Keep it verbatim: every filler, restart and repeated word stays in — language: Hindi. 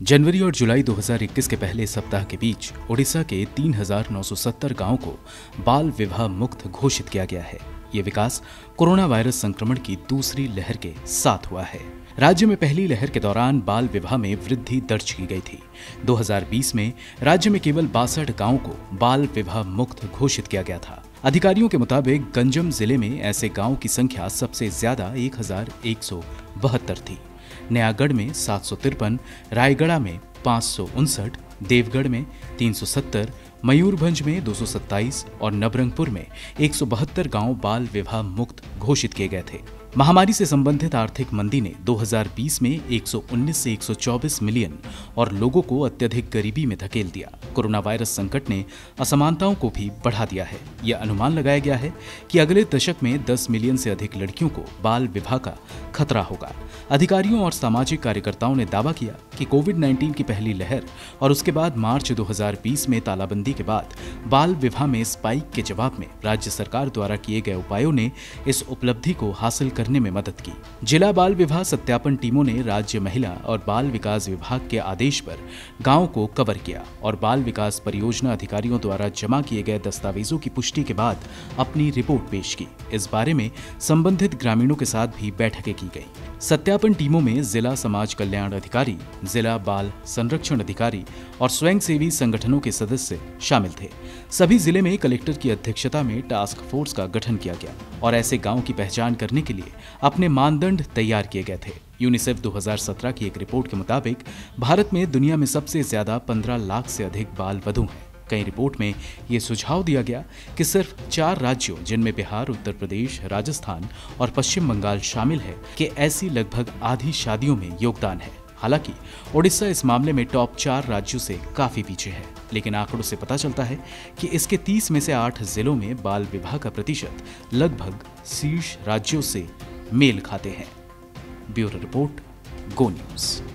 जनवरी और जुलाई दो हज़ार इक्कीस के पहले सप्ताह के बीच ओडिशा के तीन हज़ार नौ सौ सत्तर गांवों को बाल विवाह मुक्त घोषित किया गया है। ये विकास कोरोना वायरस संक्रमण की दूसरी लहर के साथ हुआ है। राज्य में पहली लहर के दौरान बाल विवाह में वृद्धि दर्ज की गई थी। दो हज़ार बीस में राज्य में केवल बासठ गांवों को बाल विवाह मुक्त घोषित किया गया था। अधिकारियों के मुताबिक गंजम जिले में ऐसे गांवों की संख्या सबसे ज्यादा एक हजार एक सौ बहत्तर थी। नयागढ़ में सात सौ तिरपन, रायगढ़ में पाँच सौ उनसठ, देवगढ़ में तीन सौ सत्तर, मयूरभंज में दो सौ सत्ताईस और नवरंगपुर में एक सौ बहत्तर गांव बाल विवाह मुक्त घोषित किए गए थे। महामारी से संबंधित आर्थिक मंदी ने दो हज़ार बीस में एक सौ उन्नीस से एक सौ चौबीस मिलियन और लोगों को अत्यधिक गरीबी में धकेल दिया। कोरोना वायरस संकट ने असमानताओं को भी बढ़ा दिया है। यह अनुमान लगाया गया है कि अगले दशक में दस मिलियन से अधिक लड़कियों को बाल विवाह का खतरा होगा। अधिकारियों और सामाजिक कार्यकर्ताओं ने दावा किया कि कोविड उन्नीस की पहली लहर और उसके बाद मार्च दो हज़ार बीस में तालाबंदी के बाद बाल विवाह में स्पाइक के जवाब में राज्य सरकार द्वारा किए गए उपायों ने इस उपलब्धि को हासिल करने में मदद की। जिला बाल विवाह सत्यापन टीमों ने राज्य महिला और बाल विकास विभाग के आदेश पर गांव को कवर किया और बाल विकास परियोजना अधिकारियों द्वारा जमा किए गए दस्तावेजों की पुष्टि के बाद अपनी रिपोर्ट पेश की। इस बारे में संबंधित ग्रामीणों के साथ भी बैठकें की गई। सत्यापन टीमों में जिला समाज कल्याण अधिकारी, जिला बाल संरक्षण अधिकारी और स्वयंसेवी संगठनों के सदस्य शामिल थे। सभी जिले में कलेक्टर की अध्यक्षता में टास्क फोर्स का गठन किया गया और ऐसे गांव की पहचान करने के लिए अपने मानदंड तैयार किए गए थे। यूनिसेफ दो हज़ार सत्रह की एक रिपोर्ट के मुताबिक भारत में दुनिया में सबसे ज्यादा पंद्रह लाख से अधिक बाल वधू हैं। कई रिपोर्ट में ये सुझाव दिया गया कि सिर्फ चार राज्यों जिनमें बिहार, उत्तर प्रदेश, राजस्थान और पश्चिम बंगाल शामिल है कि ऐसी लगभग आधी शादियों में योगदान है। हालांकि ओडिशा इस मामले में टॉप चार राज्यों से काफी पीछे है, लेकिन आंकड़ों से पता चलता है कि इसके तीस में से आठ जिलों में बाल विवाह का प्रतिशत लगभग शीर्ष राज्यों से मेल खाते हैं। Bureau report, Go news.